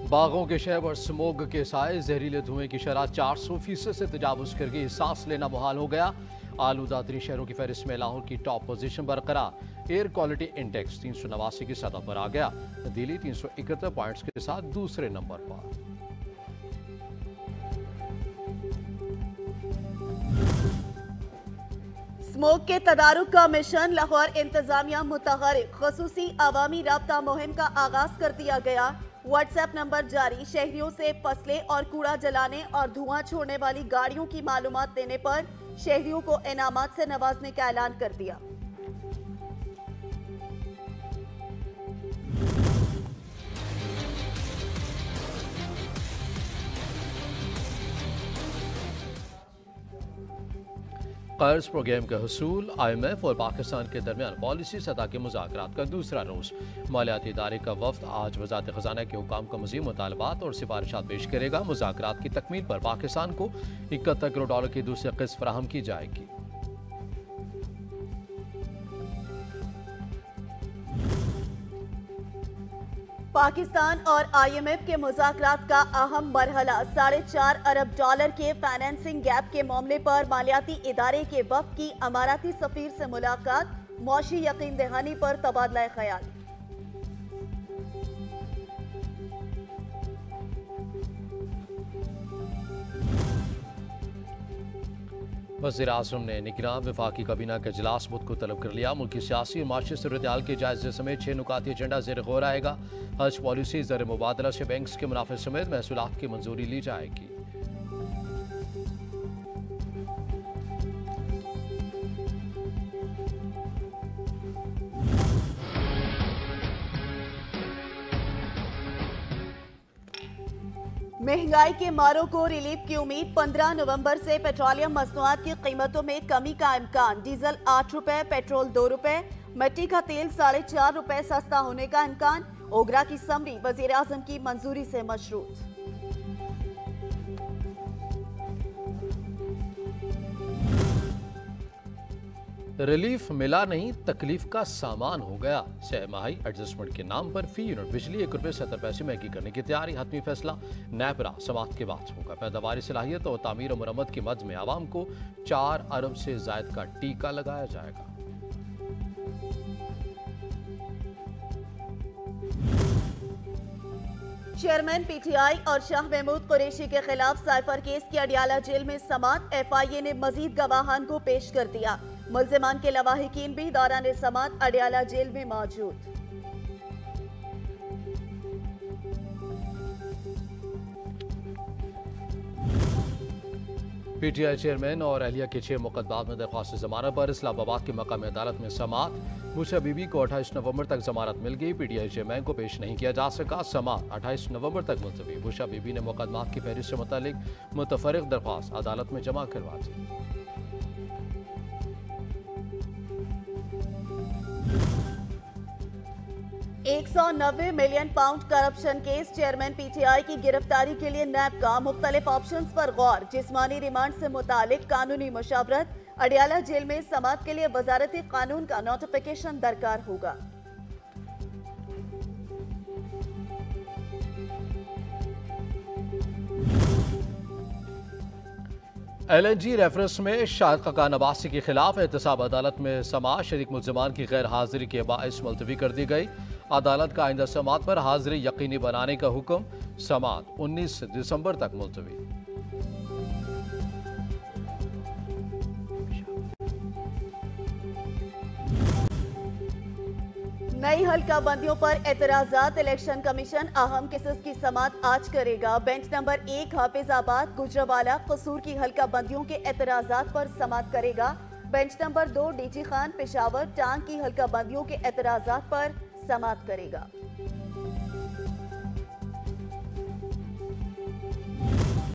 बागों के शहर और स्मोग के साए जहरीले धुएं की शरह 400% से तजावुज कर गई। सांस लेना मुहाल हो गया। आलूदा तरीन शहरों की फहरिस्त में लाहौर की टॉप पोजीशन बरकरार। एयर क्वालिटी इंडेक्स 389 की सतह पर आ गया। दिल्ली 371 पॉइंट्स के साथ दूसरे नंबर पर। स्मोक के तदारुक का मिशन लाहौर इंतजामिया मुतहरिक। खसूसी अवामी राब्ता मुहिम का आगाज कर दिया गया। व्हाट्सएप नंबर जारी। शहरियों से फसलें और कूड़ा जलाने और धुआं छोड़ने वाली गाड़ियों की मालूमात देने पर शहरियों को इनामात से नवाजने का ऐलान कर दिया। कर्ज प्रोग्राम के हसूल। IMF और पाकिस्तान के दरमियान पॉलिसी सतह के मुज़ाकरात का दूसरा रोज। मालियाती इदारे का वफ्द आज वज़ारत ख़ज़ाना के हुकाम का मज़ीद मुतालबात और सिफारिशात पेश करेगा। मुज़ाकरात की तकमील पर पाकिस्तान को $71 करोड़ की दूसरी किस्त फराहम की जाएगी। पाकिस्तान और IMF के मुज़ाकरात का अहम मरहला। $4.5 अरब के फाइनेंसिंग गैप के मामले पर मालियाती इदारे के वफ्द की अमाराती सफीर से मुलाकात। मौशी यकीन दहानी पर तबादला ख्याल। वज़ीर आज़म ने निगरान वफाकी काबीना के इजलास मुद को तलब कर लिया। मुल्क की सियासी और माशी सूरत-ए-हाल के जायजे समेत 6 नुकाती एजेंडा ज़ेर गौर आएगा। हज पॉलिसी ज़र मुबादला से बैंक्स के मुनाफे समेत महसूलात की मंजूरी ली जाएगी। महंगाई के मारों को रिलीफ की उम्मीद। 15 नवंबर से पेट्रोलियम मसनूआत की कीमतों में कमी का इम्कान। डीजल ₹8, पेट्रोल ₹2, मिट्टी का तेल ₹4.5 सस्ता होने का इम्कान। ओगरा की समरी वजीर आजम की मंजूरी से मशरूत। रिलीफ मिला नहीं, तकलीफ का सामान हो गया। सहमाही एडजस्टमेंट के नाम पर फी यूनिट बिजली ₹1.70 महंगी करने की तैयारी। हतमी फैसला नेपरा समात के बाद होगा। पैदावारी सलाहियत और तामीर और मुरम्मत की मद में आवाम को 4 अरब से जायद का टीका लगाया जाएगा। चेयरमैन PTI और शाह महमूद कुरैशी के खिलाफ साइफर केस की अडियाला जेल में समात। FIA ने मजीद गवाहान को पेश कर दिया। मुल्जिमान के लवाहिकीन भी दौरान समात अडियाला जेल में मौजूद। PTI चेयरमैन और अहलिया के 6 मुकदमात में दरख्वास्त जमानत पर इस्लामाबाद की मकामी अदालत में समात। बुशा बीबी को 28 नवंबर तक जमानत मिल गई। PTI चेयरमैन को पेश नहीं किया जा सका। समात 28 नवंबर तक मुलतवी। बुशा बीबी ने मुकदमात की फहरिस्त से मुतालिक मुतफरिक दरख्वास्त अदालत में जमा करवा दी। £190 million corruption case. Chairman PTI की गिरफ्तारी के लिए नैब का मुख्तलिफ ऑप्शंस पर गौर। जिस्मानी रिमांड से मुतालिक कानूनी मशावरत। अडियाला जेल में समात के लिए वजारती कानून का नोटिफिकेशन दरकार होगा। LNG रेफरेंस में शाहिद खाकान अब्बासी के खिलाफ एहतसाब अदालत में समात। शरीक मुल्जिमान की गैर हाजिरी के बाइस मुलतवी कर दी गई। अदालत का आइंदा समात पर हाजिरी यकीनी बनाने का हुक्म। समात 19 दिसंबर तक मुलतवी। नई हल्का बंदियों पर एतराजात। इलेक्शन कमीशन अहम केसेस की समात आज करेगा। बेंच नंबर 1 हाफिजाबाद, गुजरावाला, कसूर की हल्का बंदियों के एतराजात पर समात करेगा। Bench number 2 DG Khan, Peshawar, Tank की हल्का बंदियों के एतराजात पर समात करेगा।